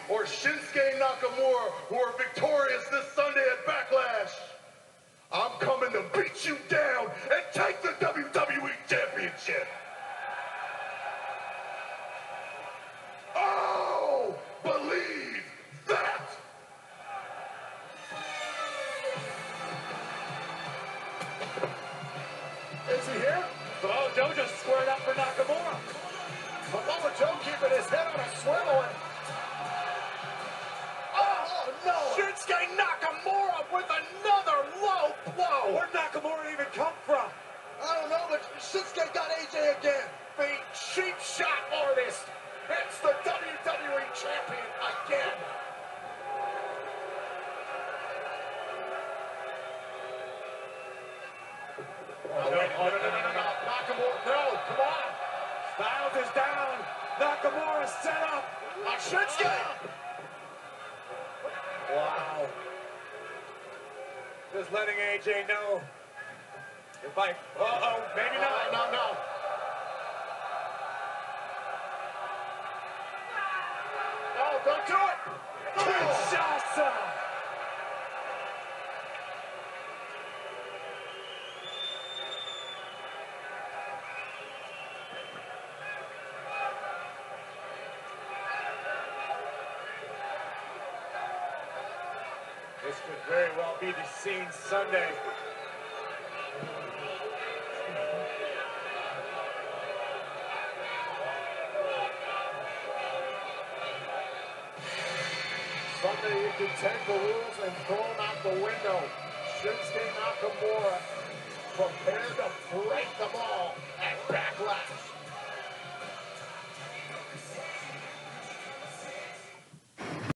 or Shinsuke Nakamura, who are victorious this Sunday at Backlash, I'm coming to beat you down and take the WWE Championship. Oh, believe that. Is he here? Oh, Joe just squared up for Nakamura. Samoa Joe keeping his head on a swivel. Oh, no! Shinsuke Nakamura with another low blow. Where'd Nakamura even come from? I don't know, but Shinsuke got AJ again. The cheap shot artist. It's the WWE Champion again. Oh, no. Nakamura, no, come on. Styles is down. Nakamura set up. Shinsuke! Wow. Just letting AJ know. If I, maybe not. No. No, don't do it! Kinshasa. This could very well be the scene Sunday. Sunday, you can take the rules and throw them out the window. Shinsuke Nakamura prepared to break them all at Backlash.